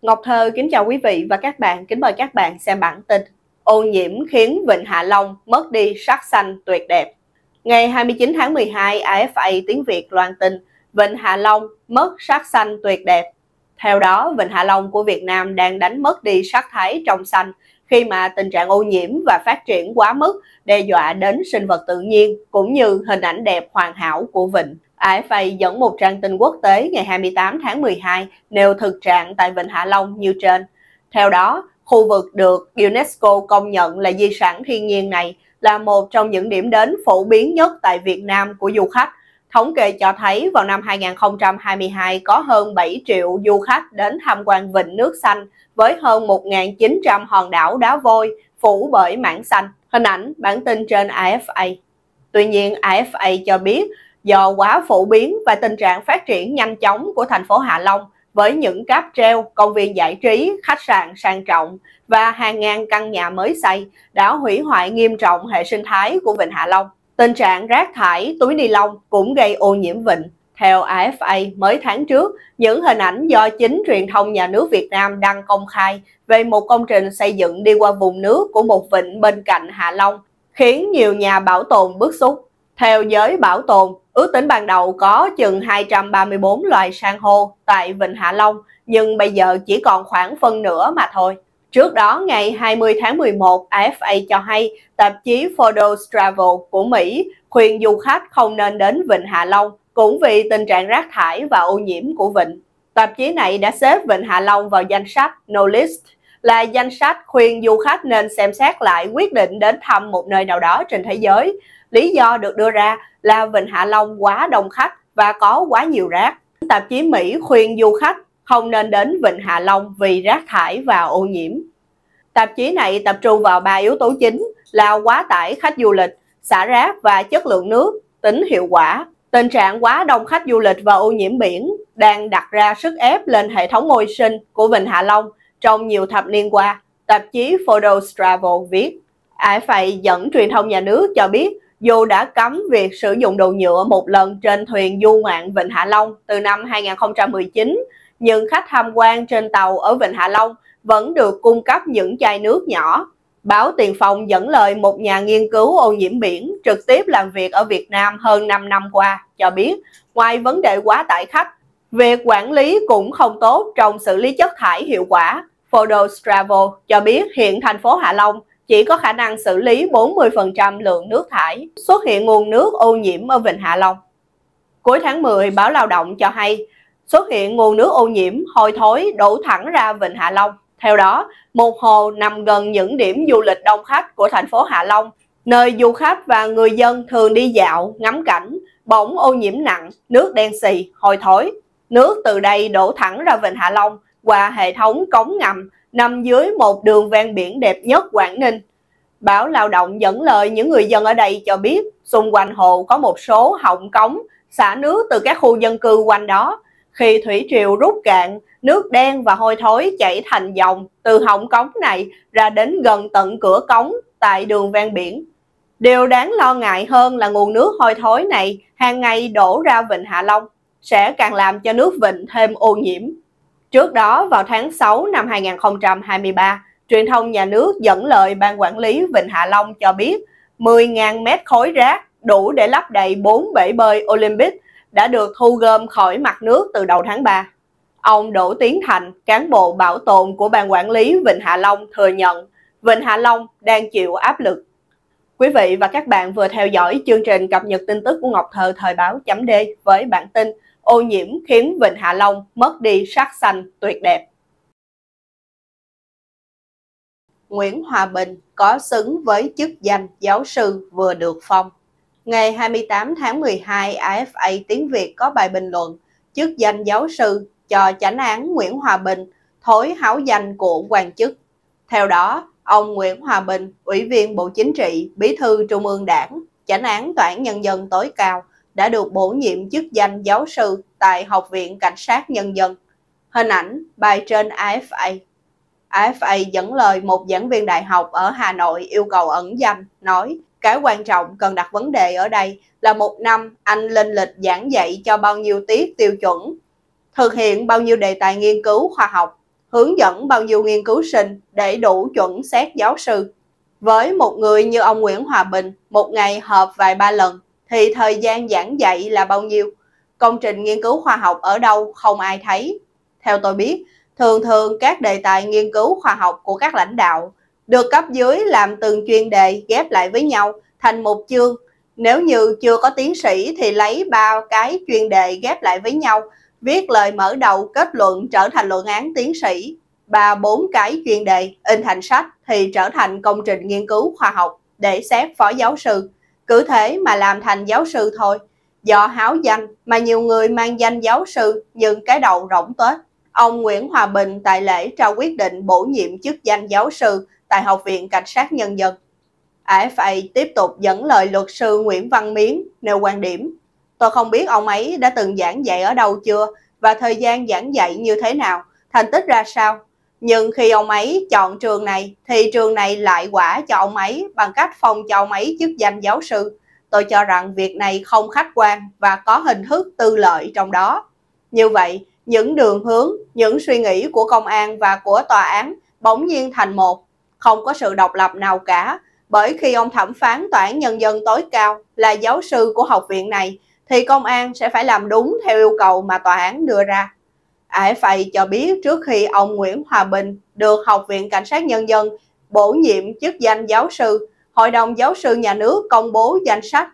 Ngọc Thơ kính chào quý vị và các bạn, kính mời các bạn xem bản tin Ô nhiễm khiến Vịnh Hạ Long mất đi sắc xanh tuyệt đẹp. Ngày 29 tháng 12, AFA tiếng Việt loan tin Vịnh Hạ Long mất sắc xanh tuyệt đẹp. Theo đó, Vịnh Hạ Long của Việt Nam đang đánh mất đi sắc thái trong xanh khi mà tình trạng ô nhiễm và phát triển quá mức đe dọa đến sinh vật tự nhiên cũng như hình ảnh đẹp hoàn hảo của vịnh. AFA dẫn một trang tin quốc tế ngày 28 tháng 12 nêu thực trạng tại Vịnh Hạ Long như trên. Theo đó, khu vực được UNESCO công nhận là di sản thiên nhiên này là một trong những điểm đến phổ biến nhất tại Việt Nam của du khách. Thống kê cho thấy vào năm 2022 có hơn 7 triệu du khách đến tham quan vịnh nước xanh với hơn 1.900 hòn đảo đá vôi phủ bởi mảng xanh. Hình ảnh bản tin trên AFA. Tuy nhiên, AFA cho biết do quá phổ biến và tình trạng phát triển nhanh chóng của thành phố Hạ Long với những cáp treo, công viên giải trí, khách sạn sang trọng và hàng ngàn căn nhà mới xây đã hủy hoại nghiêm trọng hệ sinh thái của Vịnh Hạ Long. Tình trạng rác thải, túi ni lông cũng gây ô nhiễm vịnh. Theo AFA, mới tháng trước, những hình ảnh do chính truyền thông nhà nước Việt Nam đăng công khai về một công trình xây dựng đi qua vùng nước của một vịnh bên cạnh Hạ Long khiến nhiều nhà bảo tồn bức xúc. Theo giới bảo tồn, ước tính ban đầu có chừng 234 loài san hô tại Vịnh Hạ Long, nhưng bây giờ chỉ còn khoảng phân nửa mà thôi. Trước đó, ngày 20 tháng 11, AFA cho hay tạp chí Forbes Travel của Mỹ khuyên du khách không nên đến Vịnh Hạ Long cũng vì tình trạng rác thải và ô nhiễm của vịnh. Tạp chí này đã xếp Vịnh Hạ Long vào danh sách No List, là danh sách khuyên du khách nên xem xét lại quyết định đến thăm một nơi nào đó trên thế giới. Lý do được đưa ra là Vịnh Hạ Long quá đông khách và có quá nhiều rác. Tạp chí Mỹ khuyên du khách không nên đến Vịnh Hạ Long vì rác thải và ô nhiễm. Tạp chí này tập trung vào 3 yếu tố chính là quá tải khách du lịch, xả rác và chất lượng nước, tính hiệu quả. Tình trạng quá đông khách du lịch và ô nhiễm biển đang đặt ra sức ép lên hệ thống môi sinh của Vịnh Hạ Long trong nhiều thập niên qua, tạp chí Forbes Travel viết. AFA dẫn truyền thông nhà nước cho biết dù đã cấm việc sử dụng đồ nhựa một lần trên thuyền du ngoạn Vịnh Hạ Long từ năm 2019, nhưng khách tham quan trên tàu ở Vịnh Hạ Long vẫn được cung cấp những chai nước nhỏ. Báo Tiền Phong dẫn lời một nhà nghiên cứu ô nhiễm biển trực tiếp làm việc ở Việt Nam hơn 5 năm qua cho biết, ngoài vấn đề quá tải khách, việc quản lý cũng không tốt trong xử lý chất thải hiệu quả. Forbes Travel cho biết hiện thành phố Hạ Long chỉ có khả năng xử lý 40% lượng nước thải, xuất hiện nguồn nước ô nhiễm ở Vịnh Hạ Long. Cuối tháng 10, báo Lao động cho hay xuất hiện nguồn nước ô nhiễm hôi thối đổ thẳng ra Vịnh Hạ Long. Theo đó, một hồ nằm gần những điểm du lịch đông khách của thành phố Hạ Long, nơi du khách và người dân thường đi dạo, ngắm cảnh, bỗng ô nhiễm nặng, nước đen xì, hôi thối. Nước từ đây đổ thẳng ra Vịnh Hạ Long qua hệ thống cống ngầm nằm dưới một đường ven biển đẹp nhất Quảng Ninh. Báo Lao động dẫn lời những người dân ở đây cho biết xung quanh hồ có một số họng cống xả nước từ các khu dân cư quanh đó. Khi thủy triều rút cạn, nước đen và hôi thối chảy thành dòng từ họng cống này ra đến gần tận cửa cống tại đường ven biển. Điều đáng lo ngại hơn là nguồn nước hôi thối này hàng ngày đổ ra Vịnh Hạ Long sẽ càng làm cho nước vịnh thêm ô nhiễm. Trước đó, vào tháng 6 năm 2023, truyền thông nhà nước dẫn lời Ban Quản lý Vịnh Hạ Long cho biết 10.000 mét khối rác đủ để lấp đầy 4 bể bơi Olympic đã được thu gom khỏi mặt nước từ đầu tháng 3. Ông Đỗ Tiến Thành, cán bộ bảo tồn của Ban Quản lý Vịnh Hạ Long thừa nhận Vịnh Hạ Long đang chịu áp lực. Quý vị và các bạn vừa theo dõi chương trình cập nhật tin tức của Ngọc Thơ thời báo chấm D với bản tin Ô nhiễm khiến Vịnh Hạ Long mất đi sắc xanh tuyệt đẹp. Nguyễn Hòa Bình có xứng với chức danh giáo sư vừa được phong. Ngày 28 tháng 12, AFA tiếng Việt có bài bình luận chức danh giáo sư cho chánh án Nguyễn Hòa Bình thối háo danh của quan chức. Theo đó, ông Nguyễn Hòa Bình, Ủy viên Bộ Chính trị, Bí thư Trung ương Đảng, chánh án Tòa án Nhân dân tối cao, đã được bổ nhiệm chức danh giáo sư tại Học viện Cảnh sát Nhân dân. Hình ảnh bài trên AFA. AFA dẫn lời một giảng viên đại học ở Hà Nội yêu cầu ẩn danh, nói cái quan trọng cần đặt vấn đề ở đây là một năm anh lên lịch giảng dạy cho bao nhiêu tiết tiêu chuẩn, thực hiện bao nhiêu đề tài nghiên cứu khoa học, hướng dẫn bao nhiêu nghiên cứu sinh để đủ chuẩn xét giáo sư. Với một người như ông Nguyễn Hòa Bình, một ngày họp vài ba lần, thì thời gian giảng dạy là bao nhiêu? Công trình nghiên cứu khoa học ở đâu không ai thấy. Theo tôi biết, thường thường các đề tài nghiên cứu khoa học của các lãnh đạo được cấp dưới làm từng chuyên đề ghép lại với nhau thành một chương. Nếu như chưa có tiến sĩ thì lấy 3 cái chuyên đề ghép lại với nhau, viết lời mở đầu kết luận trở thành luận án tiến sĩ. 3-4 cái chuyên đề in thành sách thì trở thành công trình nghiên cứu khoa học để xét phó giáo sư. Cứ thế mà làm thành giáo sư thôi. Do háo danh mà nhiều người mang danh giáo sư nhưng cái đầu rỗng tuếch. Ông Nguyễn Hòa Bình tại lễ trao quyết định bổ nhiệm chức danh giáo sư tại Học viện Cảnh sát Nhân dân. AFA tiếp tục dẫn lời luật sư Nguyễn Văn Miến nêu quan điểm. Tôi không biết ông ấy đã từng giảng dạy ở đâu chưa và thời gian giảng dạy như thế nào, thành tích ra sao. Nhưng khi ông ấy chọn trường này thì trường này lại quả cho ông ấy bằng cách phong cho ông ấy chức danh giáo sư. Tôi cho rằng việc này không khách quan và có hình thức tư lợi trong đó. Như vậy, những đường hướng, những suy nghĩ của công an và của tòa án bỗng nhiên thành một, không có sự độc lập nào cả. Bởi khi ông thẩm phán Tòa án Nhân dân tối cao là giáo sư của học viện này, thì công an sẽ phải làm đúng theo yêu cầu mà tòa án đưa ra. AFA cho biết trước khi ông Nguyễn Hòa Bình được Học viện Cảnh sát Nhân dân bổ nhiệm chức danh giáo sư, Hội đồng Giáo sư Nhà nước công bố danh sách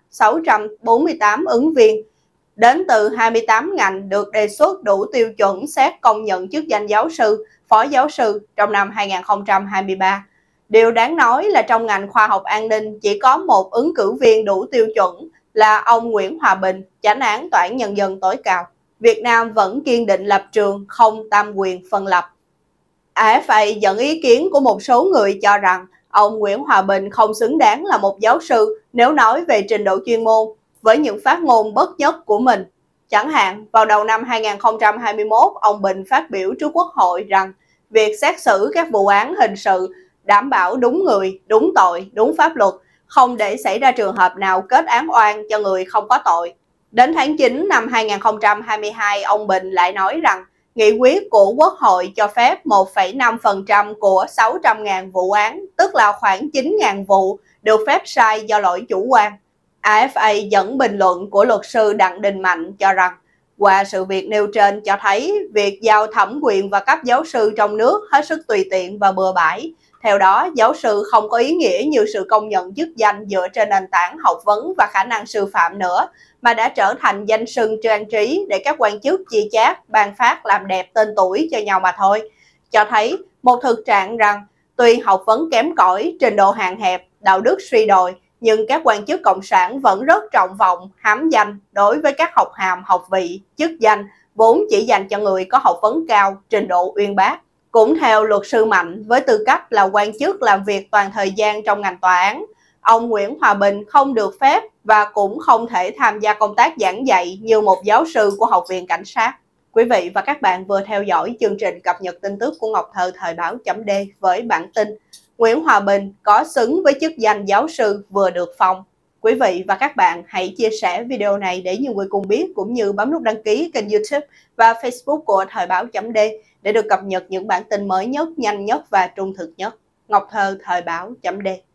648 ứng viên đến từ 28 ngành được đề xuất đủ tiêu chuẩn xét công nhận chức danh giáo sư, phó giáo sư trong năm 2023. Điều đáng nói là trong ngành khoa học an ninh chỉ có một ứng cử viên đủ tiêu chuẩn là ông Nguyễn Hòa Bình, chánh án Tòa án Nhân dân tối cao. Việt Nam vẫn kiên định lập trường không tam quyền phân lập. AFA dẫn ý kiến của một số người cho rằng ông Nguyễn Hòa Bình không xứng đáng là một giáo sư nếu nói về trình độ chuyên môn với những phát ngôn bất nhất của mình. Chẳng hạn, vào đầu năm 2021, ông Bình phát biểu trước Quốc hội rằng việc xét xử các vụ án hình sự đảm bảo đúng người, đúng tội, đúng pháp luật, không để xảy ra trường hợp nào kết án oan cho người không có tội. Đến tháng 9 năm 2022, ông Bình lại nói rằng nghị quyết của Quốc hội cho phép 1,5% của 600.000 vụ án, tức là khoảng 9.000 vụ, được phép sai do lỗi chủ quan. AFA dẫn bình luận của luật sư Đặng Đình Mạnh cho rằng, qua sự việc nêu trên cho thấy việc giao thẩm quyền và cấp giáo sư trong nước hết sức tùy tiện và bừa bãi. Theo đó, giáo sư không có ý nghĩa như sự công nhận chức danh dựa trên nền tảng học vấn và khả năng sư phạm nữa, mà đã trở thành danh xưng trang trí để các quan chức chia chác, ban phát làm đẹp tên tuổi cho nhau mà thôi. Cho thấy một thực trạng rằng, tuy học vấn kém cỏi, trình độ hạn hẹp, đạo đức suy đồi, nhưng các quan chức cộng sản vẫn rất trọng vọng, hám danh đối với các học hàm, học vị, chức danh vốn chỉ dành cho người có học vấn cao, trình độ uyên bác. Cũng theo luật sư Mạnh, với tư cách là quan chức làm việc toàn thời gian trong ngành tòa án, ông Nguyễn Hòa Bình không được phép và cũng không thể tham gia công tác giảng dạy như một giáo sư của Học viện Cảnh sát. Quý vị và các bạn vừa theo dõi chương trình cập nhật tin tức của Ngọc Thơ thời báo chấm D với bản tin Nguyễn Hòa Bình có xứng với chức danh giáo sư vừa được phong. Quý vị và các bạn hãy chia sẻ video này để nhiều người cùng biết, cũng như bấm nút đăng ký kênh YouTube và Facebook của thời báo chấm D để được cập nhật những bản tin mới nhất, nhanh nhất và trung thực nhất. Ngọc Thơ thời báo chấm D.